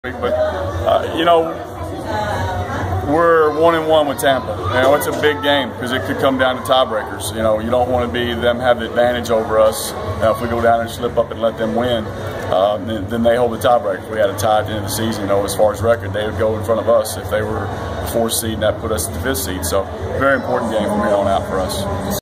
But you know, we're 1-1 with Tampa. You know, it's a big game because it could come down to tiebreakers. You know, you don't want to be them have the advantage over us. If we go down and slip up and let them win, then they hold the tiebreaker. If we had a tie at the end of the season, you know, as far as record, they would go in front of us if they were the 4th seed, and that put us at the 5th seed. So, very important game from here on out for us.